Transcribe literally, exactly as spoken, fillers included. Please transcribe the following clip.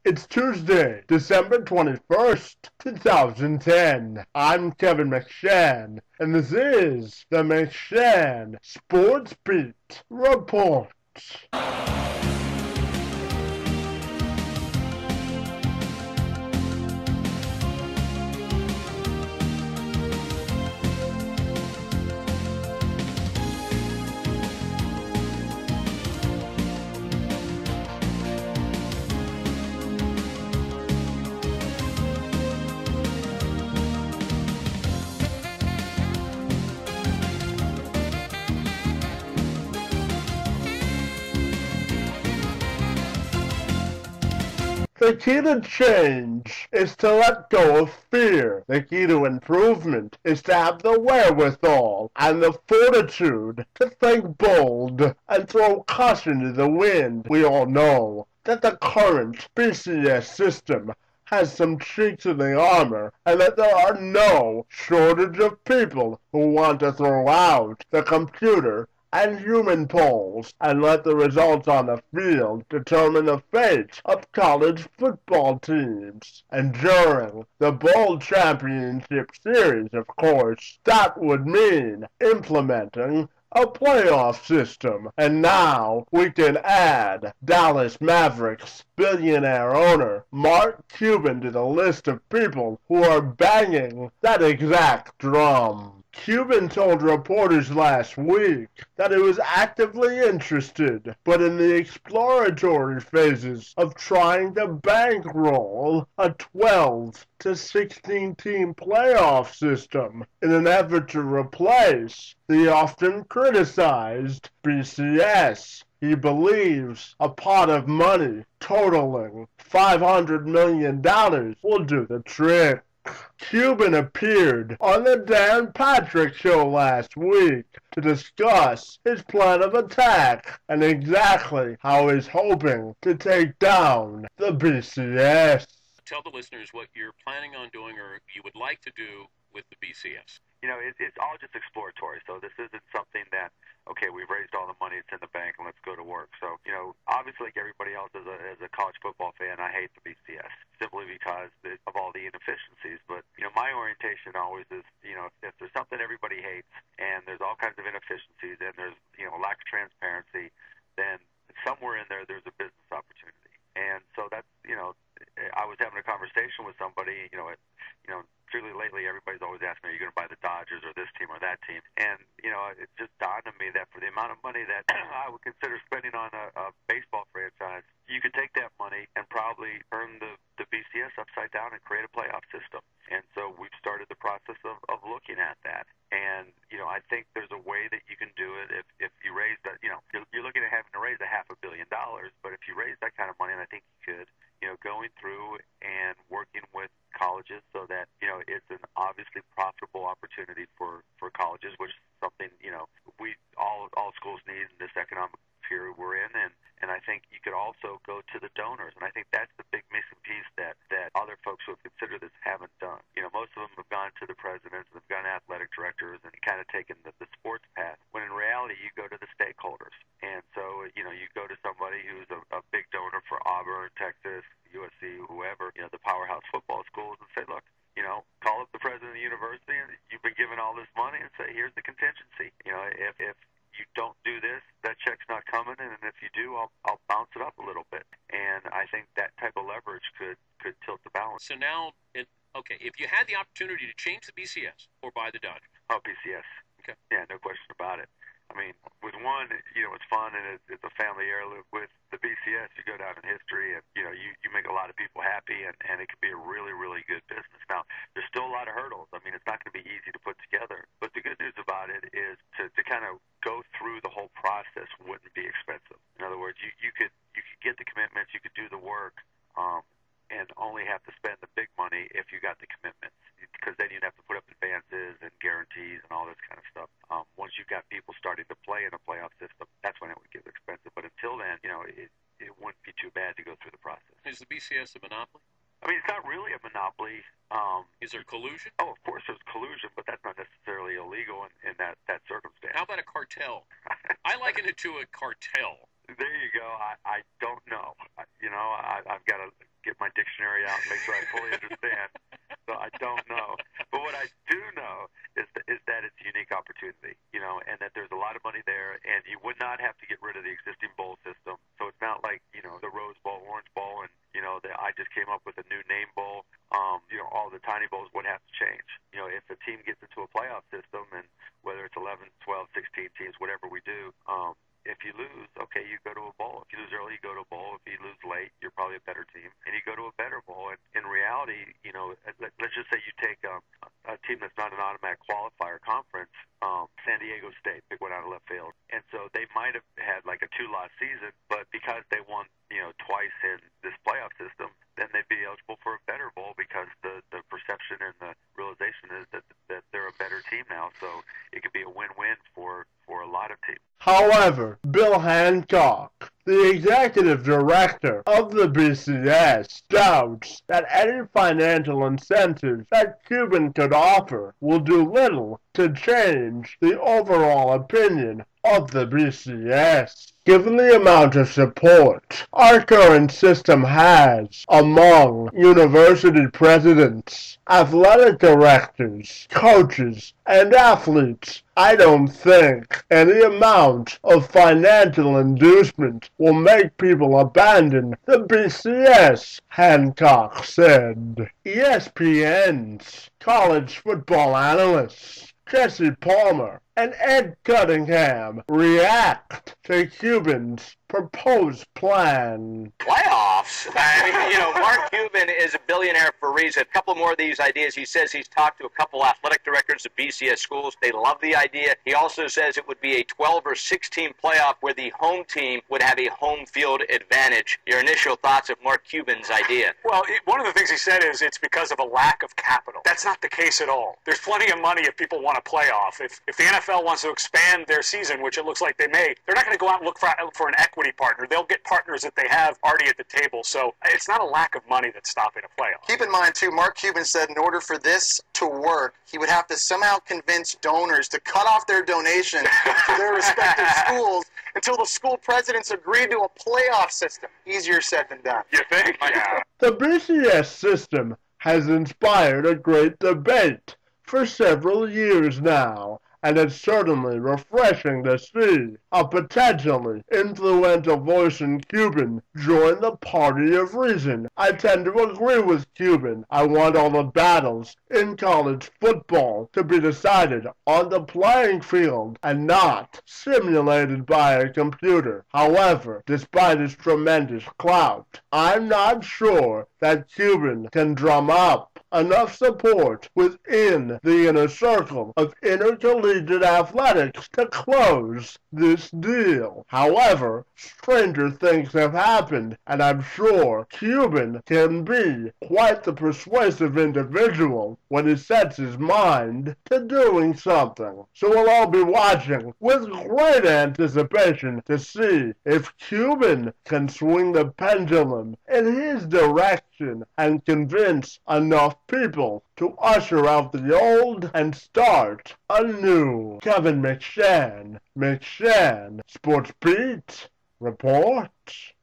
It's Tuesday, December twenty-first, two thousand ten. I'm Kevin McShann, and this is the McShann Sports Beat Report. The key to change is to let go of fear. The key to improvement is to have the wherewithal and the fortitude to think bold and throw caution to the wind. We all know that the current B C S system has some chinks in the armor, and that there are no shortage of people who want to throw out the computer and human polls and let the results on the field determine the fate of college football teams. And during the Bowl Championship Series, of course, that would mean implementing a playoff system. And now we can add Dallas Mavericks billionaire owner Mark Cuban to the list of people who are banging that exact drum. Cuban told reporters last week that he was actively interested, but in the exploratory phases of trying to bankroll a twelve to sixteen team playoff system in an effort to replace the often criticized B C S. He believes a pot of money totaling five hundred million dollars will do the trick. Cuban appeared on the Dan Patrick Show last week to discuss his plan of attack and exactly how he's hoping to take down the B C S. Tell the listeners what you're planning on doing or you would like to do with the B C S. You know, it, it's all just exploratory, so this isn't something that, okay, we've raised all the money, it's in the bank, and let's go to work. So, you know, obviously like everybody else as a, as a college football fan, I hate the B C S simply because of all the inefficiencies. But, you know, my orientation always is, you know, if, if there's something everybody hates and there's all kinds of inefficiencies and there's, you know, lack of transparency, then somewhere in there there's a business opportunity. And so that's, you know, I was having a conversation with somebody, you know, it, you know, particularly lately, everybody's always asking, are you going to buy the Dodgers or this team or that team? And, you know, it just dawned on me that for the amount of money that I would consider spending on a, a baseball franchise, you could take that money and probably turn the, the B C S upside down and create a playoff system. And so we've started the process of, of looking at that. And, you know, I think there's a way that you can do it if, if you raise that, you know, you're, you're looking at having to raise a half a billion dollars, but if you raise that kind of money, and I think you could, you know, going through and working with colleges so that, you know, it's an obviously profitable opportunity for, for colleges, which is something, you know, we all all schools need in this economic period we're in. And, and I think you could also go to the donors. And I think that's the big missing piece that, that other folks who have considered this haven't done. You know, most of them have gone to the presidents, they've gone to athletic directors and kind of taken the, the sports path, when in reality you go to the stakeholders. And so, you know, you go to somebody who's a, a big donor for Auburn, Texas, U S C, whoever, you know, the powerhouse football schools, and say, look, you know, call up the president of the university, and you've been given all this money, and say, here's the contingency. You know, if if you don't do this, that check's not coming, and if you do, I'll I'll bounce it up a little bit. And I think that type of leverage could could tilt the balance. So now, it, okay, if you had the opportunity to change the B C S or buy the Dodgers. Oh, B C S. Okay. Yeah, no question about it. I mean, with one, you know, it's fun and it's, it's a family heirloom. With the B C S, you go down in history and, you know, you, you make a lot of people happy and, and it can be a really, really good business. Now, there's still a lot of hurdles. I mean, it's not going to be easy to put together. But the good news about it is to, to kind of go through the whole process wouldn't be expensive. In other words, you, you could you could get the commitments, you could do the work, um, and only have to spend the big money if you got the commitments. Because then you'd have to put up advances and guarantees and all this kind of stuff. Um, once you've got people starting to play in a playoff system, that's when it would get expensive. But until then, you know, it, it wouldn't be too bad to go through the process. Is the B C S a monopoly? I mean, it's not really a monopoly. Um, Is there collusion? oh, of course there's collusion, but that's not necessarily illegal in, in that, that circumstance. How about a cartel? I liken it to a cartel. There you go. I, I don't know. I, you know, I, I've got a get my dictionary out and make sure I fully understand. So I don't know. But what I do know is that, is that it's a unique opportunity, you know, and that there's a lot of money there, and you would not have to get rid of the existing bowl system. So it's not like, you know, the Rose Bowl, Orange Bowl, and, you know, that I just came up with a new name bowl. Um, you know, all the tiny bowls would have to change. You know, if a team gets into a playoff system, and whether it's eleven, twelve, sixteen teams, whatever we do, um, if you lose, okay, you go to a bowl. If you lose early, you go to a bowl. If you lose late, you're probably a better team, and you go to a better bowl. And in reality, you know, let's just say you take um, a team that's not an automatic qualifier conference, um, San Diego State, big one out of left field, and so they might have had like a two-loss season, but because they won, you know, twice in this playoff system, then they'd be eligible for a better bowl because the, the perception and the realization is that that they're a better team now. So it could be a win-win for, for a lot of teams. However, Bill Hancock, the executive director of the B C S, doubts that any financial incentives that Cuban could offer will do little to change the overall opinion of the B C S. Given the amount of support our current system has among university presidents, athletic directors, coaches, and athletes, I don't think any amount of financial inducement will make people abandon the B C S, Hancock said. E S P N's college football analysts Jesse Palmer and Ed Cunningham react to Cuban's proposed plan. Playoffs? I mean, you know, Mark Cuban is a billionaire for a reason. A couple more of these ideas. He says he's talked to a couple athletic directors of B C S schools. They love the idea. He also says it would be a twelve or sixteen playoff where the home team would have a home field advantage. Your initial thoughts of Mark Cuban's idea? Well, it, one of the things he said is it's because of a lack of capital. That's not the case at all. There's plenty of money if people want to play off. If, if the N F L wants to expand their season, which it looks like they may, they're not going to go out and look for, for an equity partner. They'll get partners that they have already at the table. So it's not a lack of money that's stopping a playoff. Keep in mind, too, Mark Cuban said in order for this to work, he would have to somehow convince donors to cut off their donation to their respective schools until the school presidents agreed to a playoff system. Easier said than done. You think? Yeah. The B C S system has inspired a great debate for several years now, and it's certainly refreshing to see a potentially influential voice in Cuban join the party of reason. I tend to agree with Cuban. I want all the battles in college football to be decided on the playing field and not simulated by a computer. However, despite his tremendous clout, I'm not sure that Cuban can drum up enough support within the inner circle of intercollegiate athletics to close this deal. However, stranger things have happened, and I'm sure Cuban can be quite the persuasive individual when he sets his mind to doing something. So we'll all be watching with great anticipation to see if Cuban can swing the pendulum in his direction and convince enough people to usher out the old and start anew. Kevin McShann, McShann, Sports Beat, report.